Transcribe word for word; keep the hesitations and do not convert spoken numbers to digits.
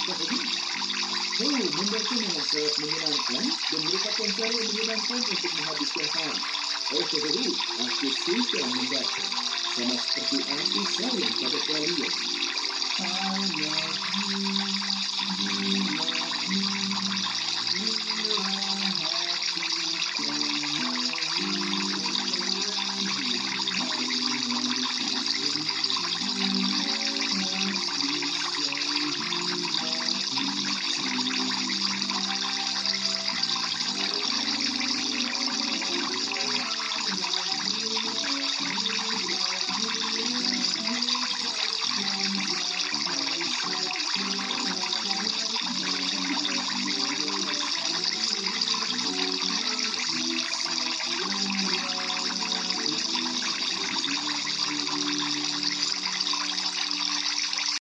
Oh, membaca memang sangat menyenangkan dan merupakan cara yang menyenangkan untuk menghabiskan hari. Oh, aku suka membaca. Sama seperti aku sayang pada